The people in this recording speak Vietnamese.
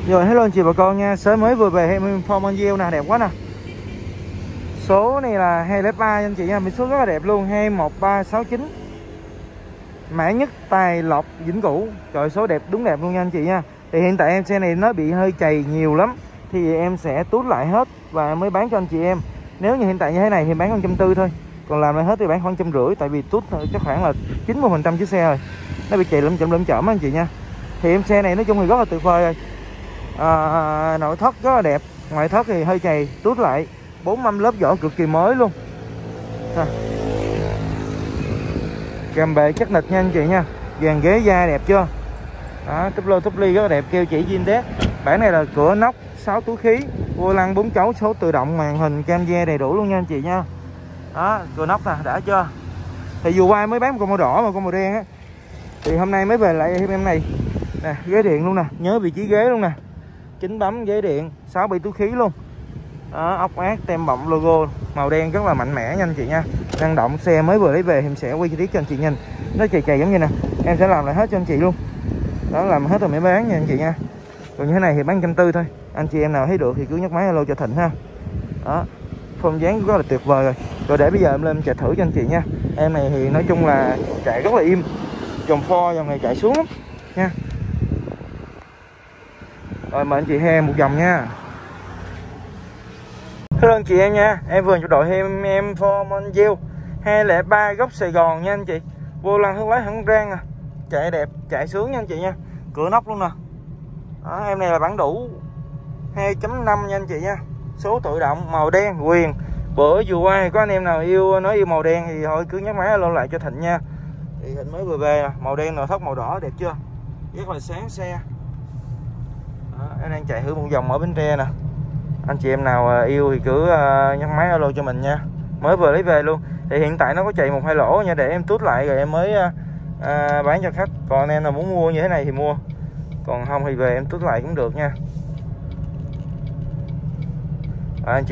Rồi hello anh chị bà con nha, sới mới vừa về em Formonville nè, đẹp quá nè. Số này là 203 anh chị nha, biển số rất là đẹp luôn, 21369. Mã nhất Tài Lộc Vĩnh Cửu. Trời, số đẹp, đúng đẹp luôn nha anh chị nha. Thì hiện tại em xe này nó bị hơi chày nhiều lắm, thì em sẽ tút lại hết và mới bán cho anh chị em. Nếu như hiện tại như thế này thì bán 140 thôi, còn làm lại hết thì bán khoảng 150, tại vì tút chắc khoảng là 90% chiếc xe rồi, nó bị chày lum chởm anh chị nha. Thì em xe này nói chung thì rất là tuyệt vời rồi. Nội thất rất là đẹp, ngoại thất thì hơi chày, tút lại 4 mâm lớp vỏ cực kỳ mới luôn. Gầm bệ chắc nịch nha anh chị nha, dàn ghế da đẹp chưa đó, túp ly rất là đẹp, keo chỉ Zindex. Bản này là cửa nóc 6 túi khí, vô lăng 4 chấu, số tự động, màn hình cam da đầy đủ luôn nha anh chị nha. Đó, cửa nóc nè, đã chưa. Thì vừa qua mới bán một con màu đỏ và con màu đen á, thì hôm nay mới về lại thêm em này nè, ghế điện luôn nè, nhớ vị trí ghế luôn nè, kính bấm ghế điện, 6-7 túi khí luôn. Đó, ốc ác tem bọng logo màu đen rất là mạnh mẽ nha anh chị nha. Năng động, xe mới vừa lấy về em sẽ quay chi tiết cho anh chị nhìn. Nó chày giống như nè, em sẽ làm lại hết cho anh chị luôn. Đó, làm hết rồi mới bán nha anh chị nha. Còn như thế này thì bán 140 thôi. Anh chị em nào thấy được thì cứ nhấc máy alo cho Thịnh ha. Đó, form dáng rất là tuyệt vời rồi. Rồi để bây giờ em lên chạy thử cho anh chị nha. Em này thì nói chung là chạy rất là im, dòng Ford dòng này chạy xuống lắm nha. Rồi mời anh chị he một vòng nha. Hello anh chị em nha, em vừa cho đội em Formonville 203 góc Sài Gòn nha anh chị. Vô lăng hướng lái hẳn rang à, chạy đẹp, chạy sướng nha anh chị nha. Cửa nóc luôn nè. Đó, em này là bản đủ 2.5 nha anh chị nha. Số tự động, màu đen, quyền. Bữa vừa qua có anh em nào nói yêu màu đen thì thôi cứ nhắc máy alo lại cho Thịnh nha. Thì Thịnh mới vừa về nè, màu đen nội thất màu đỏ đẹp chưa? Rất là sáng xe. Đó, em đang chạy thử một vòng ở Bến Tre nè. Anh chị em nào yêu thì cứ nhấc máy alo cho mình nha. Mới vừa lấy về luôn. Thì hiện tại nó có chạy 1-2 lỗ nha, để em tút lại rồi em mới bán cho khách. Còn anh em nào muốn mua như thế này thì mua, còn không thì về em tút lại cũng được nha. Anh chị